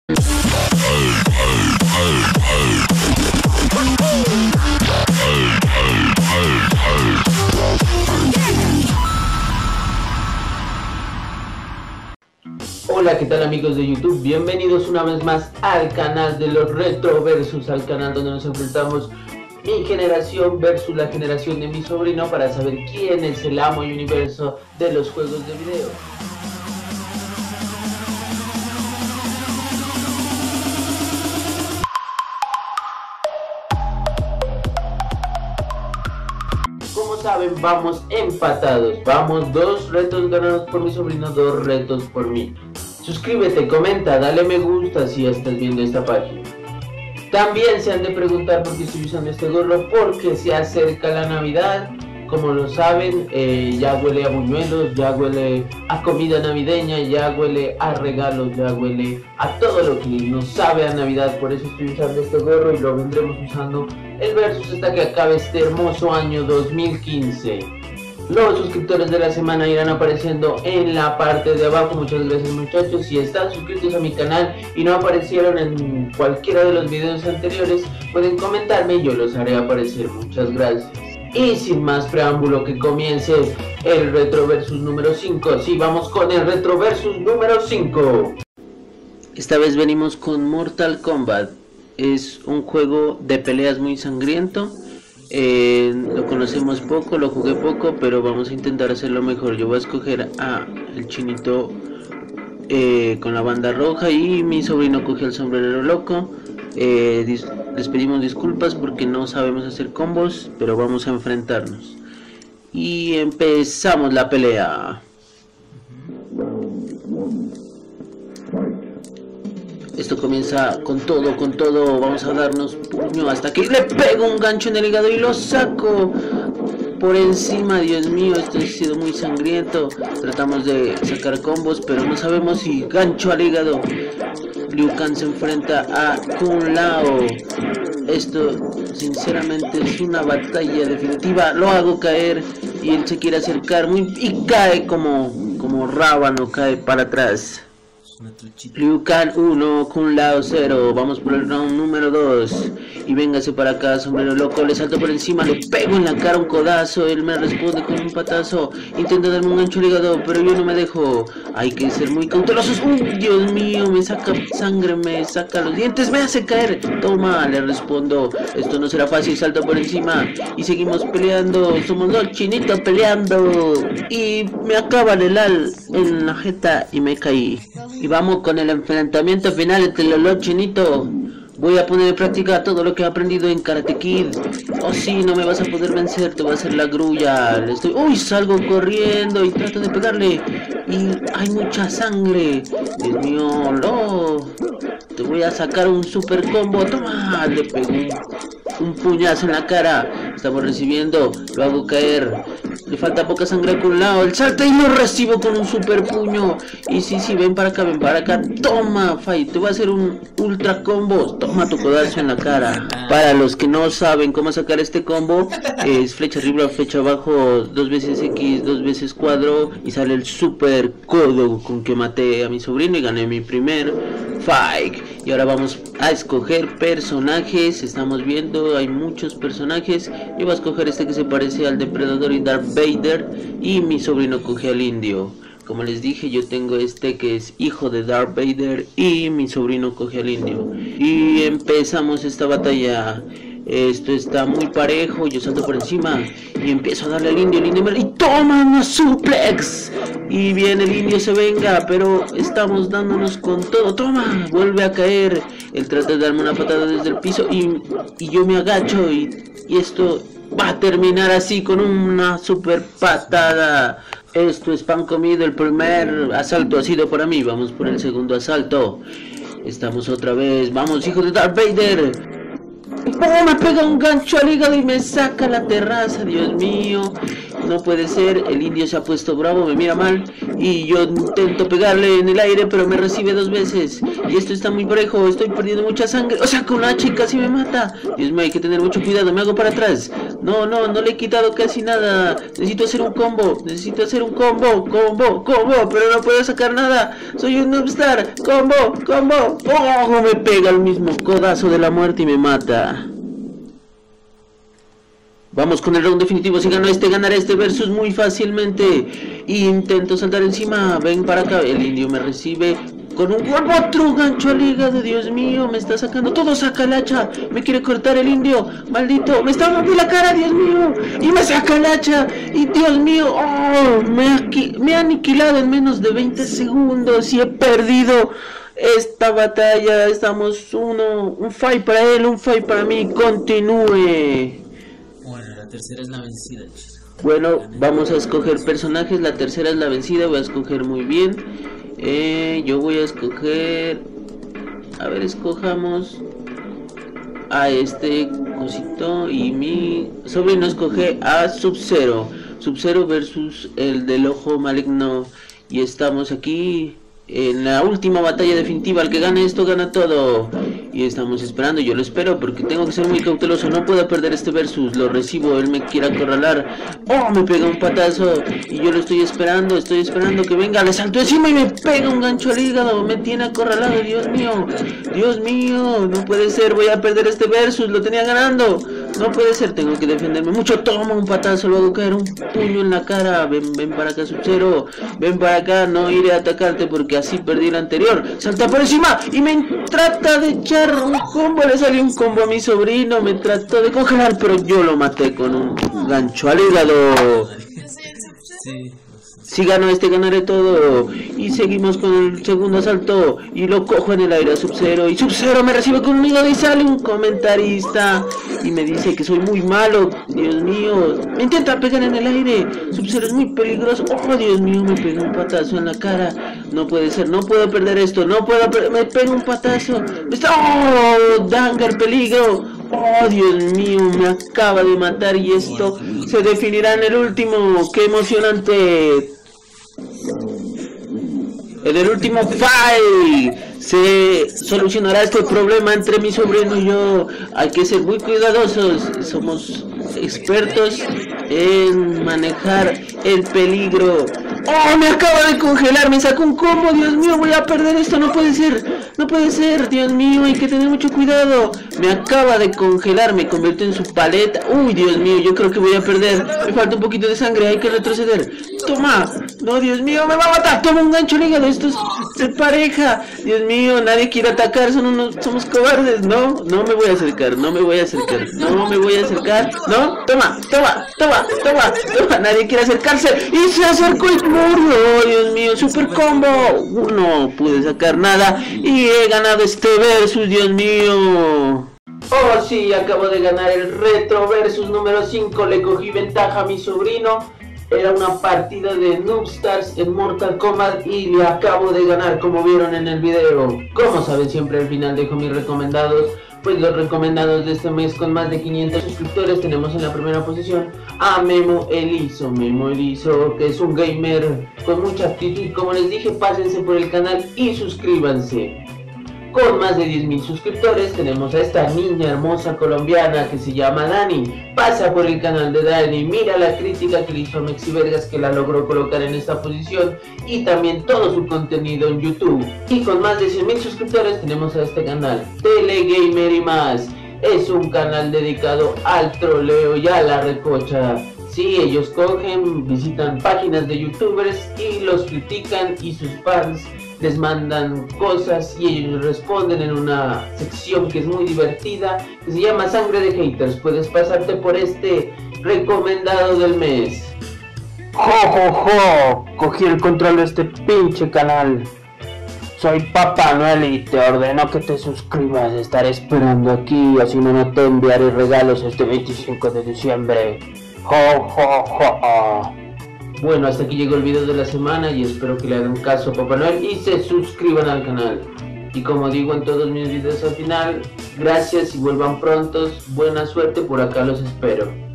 Hola, ¿qué tal amigos de YouTube? Bienvenidos una vez más al canal de los Retroversus, al canal donde nos enfrentamos mi generación versus la generación de mi sobrino para saber quién es el amo y universo de los juegos de video. Como saben, vamos empatados. Vamos 2 retos ganados por mi sobrino, 2 retos por mí. Suscríbete, comenta, dale me gusta si estás viendo esta página. También se han de preguntar por qué estoy usando este gorro, porque se acerca la Navidad. Como lo saben, ya huele a buñuelos, ya huele a comida navideña, ya huele a regalos, ya huele a todo lo que nos sabe a Navidad. Por eso estoy usando este gorro y lo vendremos usando el versus hasta que acabe este hermoso año 2015. Los suscriptores de la semana irán apareciendo en la parte de abajo. Muchas gracias muchachos. Si están suscritos a mi canal y no aparecieron en cualquiera de los videos anteriores, pueden comentarme y yo los haré aparecer. Muchas gracias. Y sin más preámbulo, que comience el Retroversus número 5. Sí, vamos con el Retroversus número 5. Esta vez venimos con Mortal Kombat. Es un juego de peleas muy sangriento. Lo conocemos poco, lo jugué poco, pero vamos a intentar hacerlo mejor. Yo voy a escoger a el chinito con la banda roja y mi sobrino coge el sombrero loco. Les pedimos disculpas porque no sabemos hacer combos, pero vamos a enfrentarnos. Y empezamos la pelea. Esto comienza con todo, vamos a darnos puño hasta que le pego un gancho en el hígado y lo saco por encima. Dios mío, esto ha sido muy sangriento. Tratamos de sacar combos, pero no sabemos si gancho al hígado. Liu Kang se enfrenta a Kung Lao. Esto sinceramente es una batalla definitiva. Lo hago caer y él se quiere acercar y cae como rábano, cae para atrás. Liu Kang 1, Kung Lao 0. Vamos por el round número 2. Y véngase para acá, sombrero loco. Le salto por encima, le pego en la cara un codazo. Él me responde con un patazo. Intenta darme un gancho al hígado, pero yo no me dejo. Hay que ser muy cautelosos. Dios mío, me saca sangre, me saca los dientes, me hace caer. Toma, le respondo. Esto no será fácil, salta por encima. Y seguimos peleando. Somos dos chinitos peleando. Y me acaba el al en la jeta y me caí. Y vamos con el enfrentamiento final entre los dos chinitos. Voy a poner en práctica todo lo que he aprendido en Karate Kid. Oh sí, no me vas a poder vencer, te voy a hacer la grulla. Uy, salgo corriendo y trato de pegarle. Y hay mucha sangre. Dios mío, no. Te voy a sacar un super combo. Toma, le pegué un puñazo en la cara. Estamos recibiendo, lo hago caer. Le falta poca sangre a un lado. El salta y lo recibo con un super puño. Y sí, ven para acá, ven para acá. Toma, Fight, te voy a hacer un ultra combo. Toma tu codazo en la cara. Para los que no saben cómo sacar este combo, es flecha arriba, flecha abajo, 2 veces X, 2 veces cuadro. Y sale el super codo con que maté a mi sobrino y gané mi primer fight. Y ahora vamos a escoger personajes. Estamos viendo, hay muchos personajes. Yo voy a escoger este que se parece al Depredador y Darth Vader. Y mi sobrino coge al indio. Como les dije, yo tengo este que es hijo de Darth Vader y mi sobrino coge al indio. Y empezamos esta batalla. Esto está muy parejo, yo salto por encima y empiezo a darle al indio, y toma una suplex. Y bien, el indio se venga, pero estamos dándonos con todo. Toma, vuelve a caer. Él trata de darme una patada desde el piso y yo me agacho y esto va a terminar así con una super patada. Esto es pan comido, el primer asalto ha sido para mí. Vamos por el segundo asalto. Estamos otra vez, vamos, hijo de Darth Vader. ¡Oh! Me pega un gancho al hígado y me saca la terraza, Dios mío. No puede ser, el indio se ha puesto bravo, me mira mal. Y yo intento pegarle en el aire, pero me recibe 2 veces. Y esto está muy parejo, estoy perdiendo mucha sangre. O sea, con la H casi me mata. Dios mío, hay que tener mucho cuidado, me hago para atrás. No, no le he quitado casi nada. Necesito hacer un combo. Necesito hacer un combo. Combo. Pero no puedo sacar nada. Soy un noobstar. Combo. Oh, me pega el mismo codazo de la muerte y me mata. Vamos con el round definitivo. Si gano este, ganaré este versus muy fácilmente. Intento saltar encima. Ven para acá. El indio me recibe con un otro gancho al hígado. Dios mío, me está sacando todo. Saca el hacha. Me quiere cortar el indio. Maldito. Me está rompiendo la cara. Dios mío. Y me saca el hacha. Y Dios mío. Oh, me ha aniquilado en menos de 20 segundos. Y he perdido esta batalla. Estamos un fight para él, un fight para mí. Continúe. Bueno, la tercera es la vencida, chicos. Bueno, vamos a escoger personajes. La tercera es la vencida. Voy a escoger muy bien. Yo voy a escoger... A ver, escojamos a este cosito. Y mi sobrino escoge a Sub-Zero. Sub-Zero versus el del ojo maligno. Y estamos aquí en la última batalla definitiva. El que gane esto gana todo. Y estamos esperando, yo lo espero porque tengo que ser muy cauteloso. No puedo perder este versus, lo recibo, él me quiere acorralar. Oh, me pega un patazo y yo lo estoy esperando que venga. Le salto encima y me pega un gancho al hígado. Me tiene acorralado, Dios mío, no puede ser. Voy a perder este versus, lo tenía ganando. No puede ser, tengo que defenderme mucho. Toma un patazo, luego caer un puño en la cara. Ven para acá, Sub-Zero. Ven para acá, no iré a atacarte porque así perdí el anterior. Salta por encima y me trata de echar un combo. Le salió un combo a mi sobrino. Me trató de congelar, pero yo lo maté con un gancho al hígado. Sí. Si gano este, ganaré todo. Y seguimos con el segundo asalto. Y lo cojo en el aire a Sub-Zero. Y Sub-Zero me recibe con un hígado y sale un comentarista. Y me dice que soy muy malo. Dios mío. Me intenta pegar en el aire. Sub-Zero es muy peligroso. Oh, Dios mío, me pega un patazo en la cara. No puede ser, no puedo perder esto. No puedo perder. Me pega un patazo. ¡Oh! Danger, peligro. Oh, Dios mío, me acaba de matar. Y esto se definirá en el último. ¡Qué emocionante! En el último fight se solucionará este problema entre mi sobrino y yo. Hay que ser muy cuidadosos. Somos expertos en manejar el peligro. ¡Oh! Me acaba de congelar. Me sacó un combo. Dios mío, voy a perder esto. No puede ser. Dios mío, hay que tener mucho cuidado. Me acaba de congelar. Me convirtió en su paleta. Uy, Dios mío, yo creo que voy a perder. Me falta un poquito de sangre. Hay que retroceder. Toma. No, Dios mío, me va a matar. Toma un gancho al hígado. Esto es de pareja. Dios mío, nadie quiere atacar. Somos cobardes. No me voy a acercar. No. Toma. Nadie quiere acercarse. Y se acercó y murió. Dios mío, super combo. No pude sacar nada. Y he ganado este versus, Dios mío. Oh sí, acabo de ganar el retro versus número 5. Le cogí ventaja a mi sobrino. Era una partida de Noobstars en Mortal Kombat y le acabo de ganar, como vieron en el video. Como saben, siempre al final dejo mis recomendados. Pues los recomendados de este mes con más de 500 suscriptores tenemos en la primera posición a Memo Elizo, que es un gamer con mucha actitud. Como les dije, pásense por el canal y suscríbanse. Con más de 10.000 suscriptores tenemos a esta niña hermosa colombiana que se llama Dani. Pasa por el canal de Dani, mira la crítica que le hizo a Mexi Vergas, que la logró colocar en esta posición, y también todo su contenido en YouTube. Y con más de 100.000 suscriptores tenemos a este canal, Telegamer y más. Es un canal dedicado al troleo y a la recocha. Sí, ellos cogen, visitan páginas de youtubers y los critican, y sus fans les mandan cosas y ellos responden en una sección que es muy divertida, que se llama Sangre de Haters. Puedes pasarte por este recomendado del mes. ¡Jo! Cogí el control de este pinche canal. Soy Papá Noel y te ordeno que te suscribas. Estaré esperando aquí, así no te enviaré regalos este 25 de diciembre. ¡Jo! Bueno, hasta aquí llegó el video de la semana y espero que le hagan caso a Papá Noel y se suscriban al canal. Y como digo en todos mis videos al final, gracias y vuelvan prontos. Buena suerte, por acá los espero.